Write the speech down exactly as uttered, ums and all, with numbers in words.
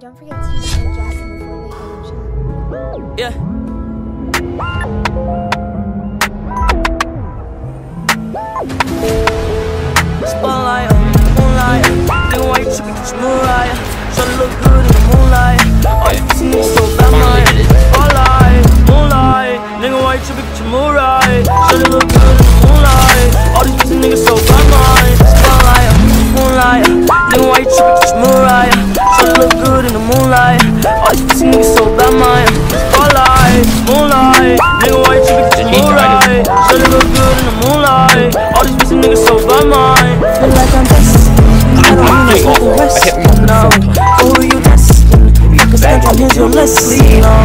don't forget to use the Jackson before they go in chat. Yeah. Spotlight, moonlight. Nigga, why you tripping? Get your moonlight. Tryna look good in the moonlight. All you pussy niggas so bad, man. Spotlight, moonlight. Nigga, why you tripping? Get your moonlight. Tryna look good in the moonlight. All these pussy niggas so bad, man. Spotlight, moonlight. Nigga, why you tripping? Get your moonlight. Tryna look good in the moonlight. All these pussy niggas so bad, man. Spotlight, moonlight. Nigga, why you tripping? Get your moonlight. Tryna look good in the moonlight. All these pussy niggas so bad, man. Feel like I'm destined. I don't need no fucking rest. No, who are you testing? You can stand on his your list. No,